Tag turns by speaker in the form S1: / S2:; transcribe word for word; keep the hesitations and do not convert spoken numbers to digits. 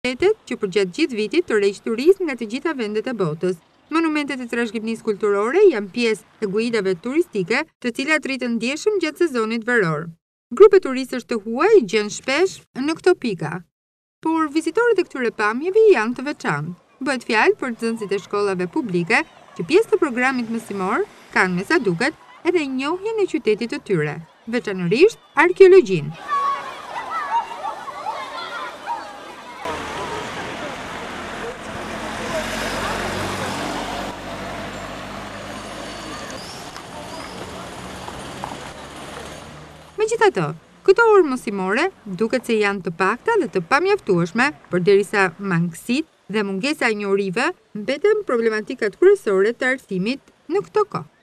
S1: Qytetet që përgjatë gjithë vitit tërheq turistë nga të gjitha vendet e botës. Monumentet e trashëgimisë kulturore janë pjesë të guidave turistike, të cilat rritën ndjeshëm gjatë sezonit veror. Grupe turistësh të huaj gjen shpesh në këto pika, por vizitorët e këtyre pamjeve janë të veçantë. Bëhet fjalë për nxënësit e shkollave publike, që pjesë të programit mësimor kanë me sa duket edhe njohjen e qytetit të tyre, veçanërisht arkeologjinë. Megjithatë, këto orë mësimore duket se janë të pakta dhe të pamjaftueshme, përderisa mangësitë dhe mungesa e njohurive mbeten problematikat kryesore të arsimit në këtë kohë.